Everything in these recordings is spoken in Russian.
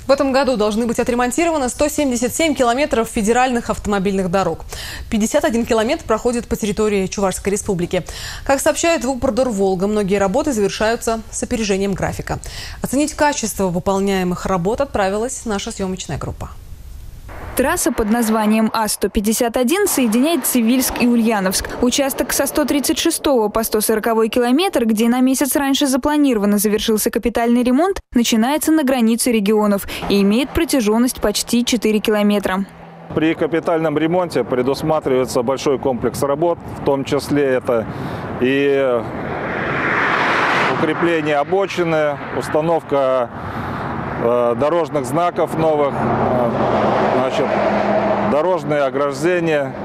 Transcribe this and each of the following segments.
В этом году должны быть отремонтировано 177 километров федеральных автомобильных дорог. 51 километр проходит по территории Чувашской республики. Как сообщает «Вупрдор-Волга», многие работы завершаются с опережением графика. Оценить качество выполняемых работ отправилась наша съемочная группа. Трасса под названием А-151 соединяет Цивильск и Ульяновск. Участок со 136 по 140 километр, где на месяц раньше запланированно завершился капитальный ремонт, начинается на границе регионов и имеет протяженность почти 4 километра. При капитальном ремонте предусматривается большой комплекс работ, в том числе это и укрепление обочины, установка дорожных знаков новых, дорожные ограждения,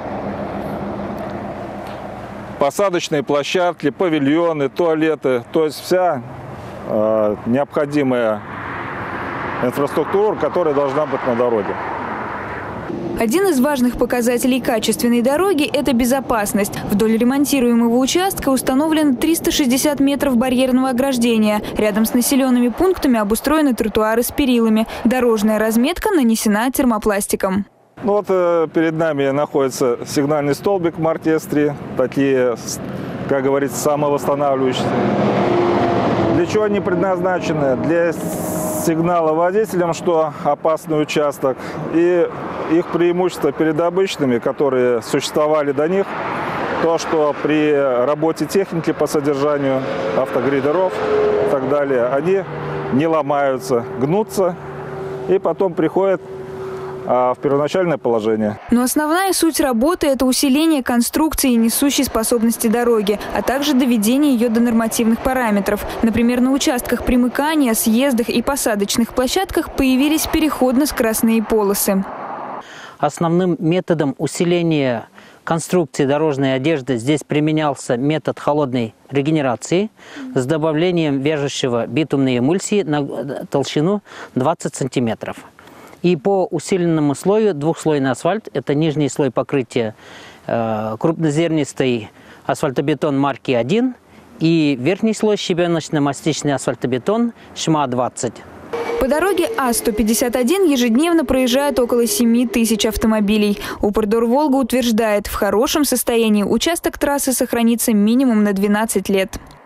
посадочные площадки, павильоны, туалеты. То есть вся необходимая инфраструктура, которая должна быть на дороге. Один из важных показателей качественной дороги – это безопасность. Вдоль ремонтируемого участка установлено 360 метров барьерного ограждения. Рядом с населенными пунктами обустроены тротуары с перилами. Дорожная разметка нанесена термопластиком. Вот перед нами находится сигнальный столбик марки С3. Такие, как говорится, самовосстанавливающиеся. Для чего они предназначены? Для сигнала водителям, что опасный участок, и их преимущество перед обычными, которые существовали до них, то, что при работе техники по содержанию автогрейдеров и так далее, они не ломаются, гнутся и потом приходят в первоначальное положение. Но основная суть работы – это усиление конструкции и несущей способности дороги, а также доведение ее до нормативных параметров. Например, на участках примыкания, съездах и посадочных площадках появились переходно-скоростные полосы. Основным методом усиления конструкции дорожной одежды здесь применялся метод холодной регенерации с добавлением вяжущего битумной эмульсии на толщину 20 сантиметров. И по усиленному слою двухслойный асфальт, это нижний слой покрытия крупнозернистый асфальтобетон марки 1 и верхний слой щебеночно-мастичный асфальтобетон ШМА-20. По дороге А-151 ежедневно проезжает около 7 тысяч автомобилей. «Вупрдор-Волга» утверждает, в хорошем состоянии участок трассы сохранится минимум на 12 лет.